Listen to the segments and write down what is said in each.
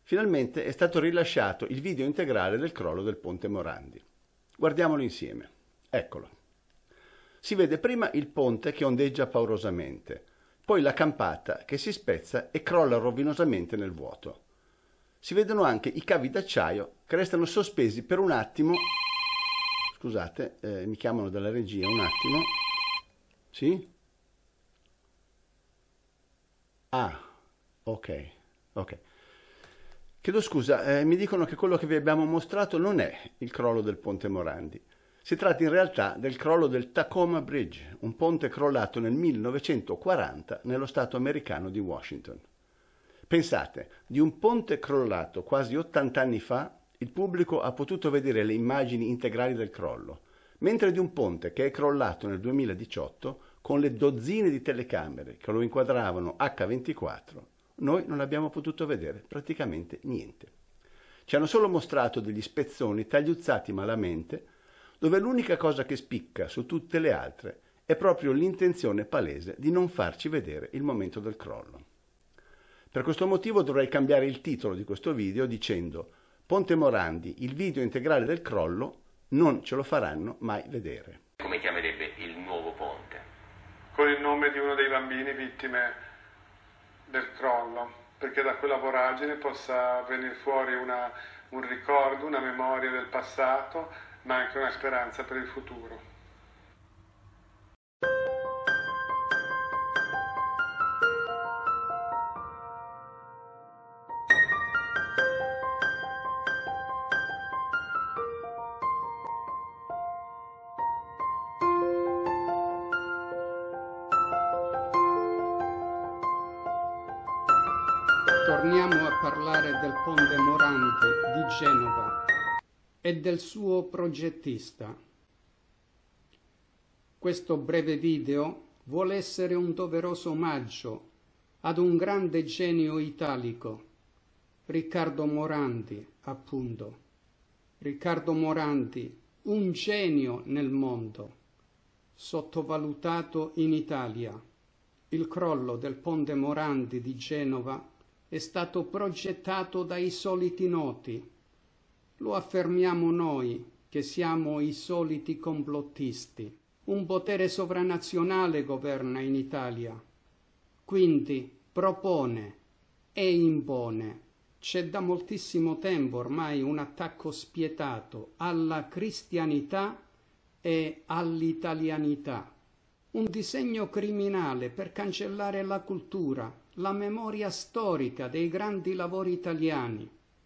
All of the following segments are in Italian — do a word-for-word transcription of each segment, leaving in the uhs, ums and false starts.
Finalmente è stato rilasciato il video integrale del crollo del ponte Morandi. Guardiamolo insieme. Eccolo. Si vede prima il ponte che ondeggia paurosamente, poi la campata che si spezza e crolla rovinosamente nel vuoto. Si vedono anche i cavi d'acciaio che restano sospesi per un attimo. Scusate, eh, mi chiamano dalla regia, un attimo. Sì? Ah, ok, ok. Chiedo scusa, eh, mi dicono che quello che vi abbiamo mostrato non è il crollo del ponte Morandi. Si tratta in realtà del crollo del Tacoma Bridge, un ponte crollato nel millenovecentoquaranta nello stato americano di Washington. Pensate, di un ponte crollato quasi ottanta anni fa, il pubblico ha potuto vedere le immagini integrali del crollo, mentre di un ponte che è crollato nel duemiladiciotto con le dozzine di telecamere che lo inquadravano acca ventiquattro, noi non abbiamo potuto vedere praticamente niente. Ci hanno solo mostrato degli spezzoni tagliuzzati malamente, dove l'unica cosa che spicca su tutte le altre è proprio l'intenzione palese di non farci vedere il momento del crollo. Per questo motivo dovrei cambiare il titolo di questo video dicendo Ponte Morandi, il video integrale del crollo, non ce lo faranno mai vedere. Come chiamerebbe il nuovo ponte? Con il nome di uno dei bambini vittime del crollo, perché da quella voragine possa venire fuori una, un ricordo, una memoria del passato, ma anche una speranza per il futuro. Torniamo a parlare del ponte Morandi di Genova e del suo progettista. Questo breve video vuole essere un doveroso omaggio ad un grande genio italico, Riccardo Morandi, appunto. Riccardo Morandi, un genio nel mondo, sottovalutato in Italia. Il crollo del ponte Morandi di Genova è stato progettato dai soliti noti. Lo affermiamo noi, che siamo i soliti complottisti. Un potere sovranazionale governa in Italia. Quindi propone e impone. C'è da moltissimo tempo ormai un attacco spietato alla cristianità e all'italianità. Un disegno criminale per cancellare la cultura, la memoria storica dei grandi lavori italiani.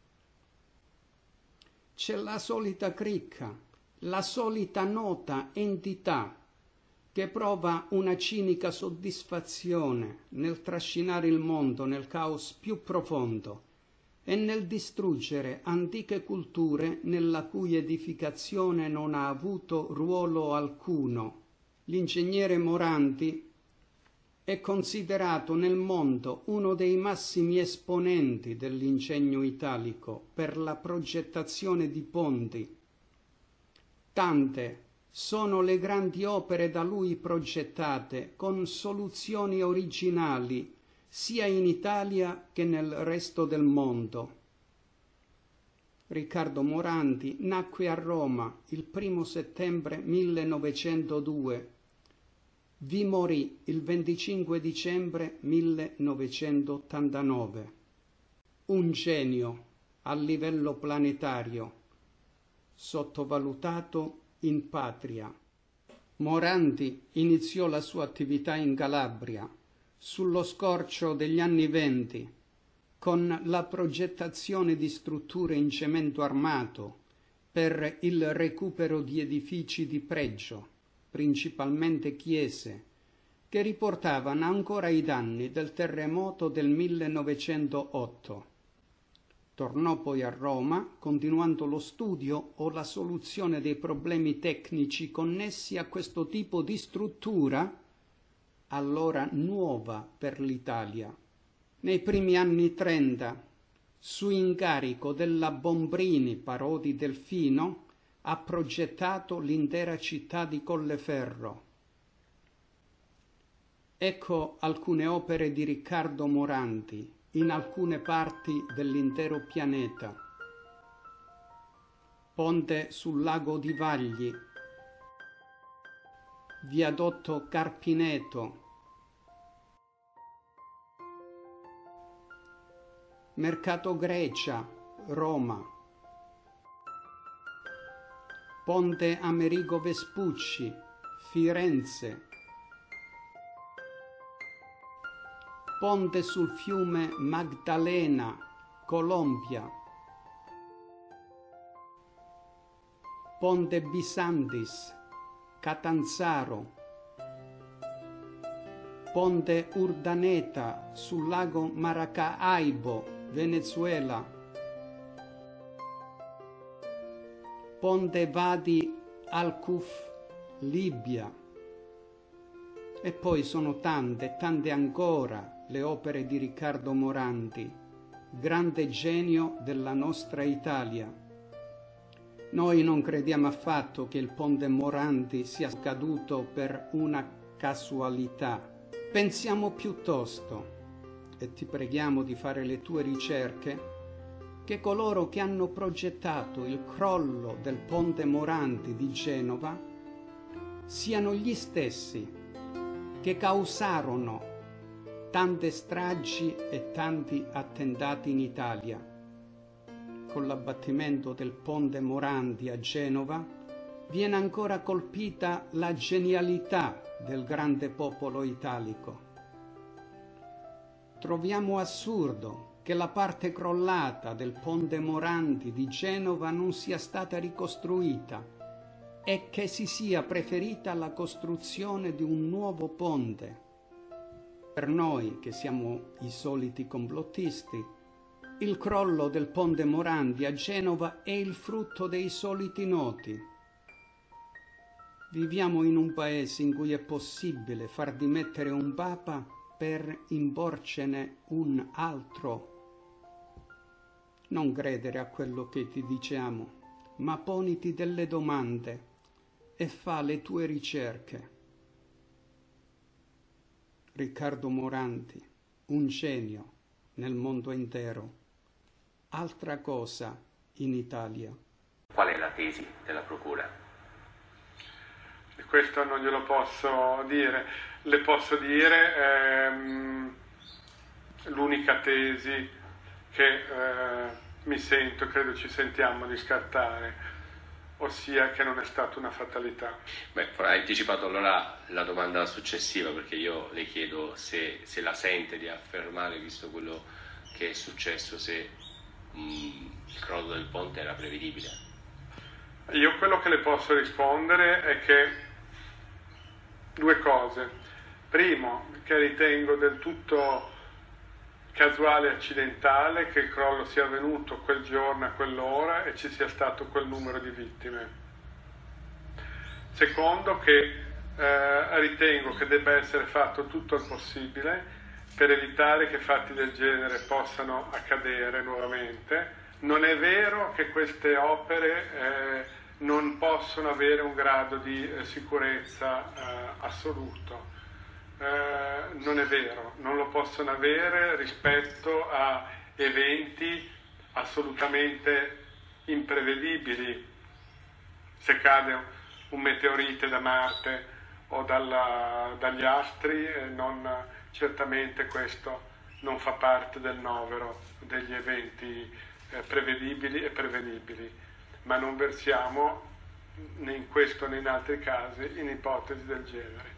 C'è la solita cricca, la solita nota entità che prova una cinica soddisfazione nel trascinare il mondo nel caos più profondo e nel distruggere antiche culture nella cui edificazione non ha avuto ruolo alcuno. L'ingegnere Morandi è considerato nel mondo uno dei massimi esponenti dell'ingegno italico per la progettazione di ponti. Tante sono le grandi opere da lui progettate con soluzioni originali sia in Italia che nel resto del mondo. Riccardo Morandi nacque a Roma il primo settembre millenovecentodue. Vi morì il venticinque dicembre millenovecentottantanove. Un genio a livello planetario, sottovalutato in patria. Morandi iniziò la sua attività in Calabria sullo scorcio degli anni venti con la progettazione di strutture in cemento armato per il recupero di edifici di pregio, principalmente chiese, che riportavano ancora i danni del terremoto del millenovecentootto. Tornò poi a Roma, continuando lo studio o la soluzione dei problemi tecnici connessi a questo tipo di struttura, allora nuova per l'Italia. Nei primi anni trenta, su incarico della Bombrini Parodi Delfino, ha progettato l'intera città di Colleferro. Ecco alcune opere di Riccardo Morandi in alcune parti dell'intero pianeta. Ponte sul lago di Vagli, viadotto Carpineto, Mercato Grecia, Roma, Ponte Amerigo Vespucci, Firenze, Ponte sul fiume Magdalena, Colombia, Ponte Bisantis, Catanzaro, Ponte Urdaneta sul lago Maracaibo, Venezuela, Ponte Wadi al-Kuf, Libia. E poi sono tante, tante ancora le opere di Riccardo Morandi, grande genio della nostra Italia. Noi non crediamo affatto che il ponte Morandi sia caduto per una casualità. Pensiamo piuttosto, e ti preghiamo di fare le tue ricerche, che coloro che hanno progettato il crollo del ponte Morandi di Genova siano gli stessi che causarono tante stragi e tanti attentati in Italia. Con l'abbattimento del ponte Morandi a Genova viene ancora colpita la genialità del grande popolo italico. Troviamo assurdo che la parte crollata del ponte Morandi di Genova non sia stata ricostruita e che si sia preferita la costruzione di un nuovo ponte. Per noi, che siamo i soliti complottisti, il crollo del ponte Morandi a Genova è il frutto dei soliti noti. Viviamo in un paese in cui è possibile far dimettere un papa per imporcene un altro. Non credere a quello che ti diciamo, ma poniti delle domande e fa le tue ricerche. Riccardo Morandi, un genio nel mondo intero, altra cosa in Italia. Qual è la tesi della Procura? Questo non glielo posso dire. Le posso dire ehm, l'unica tesi che eh, mi sento, credo ci sentiamo di scartare, ossia che non è stata una fatalità. Beh, hai anticipato allora la domanda successiva, perché io le chiedo se, se la sente di affermare, visto quello che è successo, se mh, il crollo del ponte era prevedibile. Io quello che le posso rispondere è che due cose. Primo, che ritengo del tutto casuale e accidentale che il crollo sia avvenuto quel giorno a quell'ora e ci sia stato quel numero di vittime. Secondo, che eh, ritengo che debba essere fatto tutto il possibile per evitare che fatti del genere possano accadere nuovamente. Non è vero che queste opere eh, non possono avere un grado di eh, sicurezza eh, assoluto. Eh, non è vero, non lo possono avere rispetto a eventi assolutamente imprevedibili. Se cade un meteorite da Marte o dalla, dagli astri, eh, non, certamente questo non fa parte del novero degli eventi eh, prevedibili e prevenibili, ma non versiamo né in questo né in altri casi in ipotesi del genere.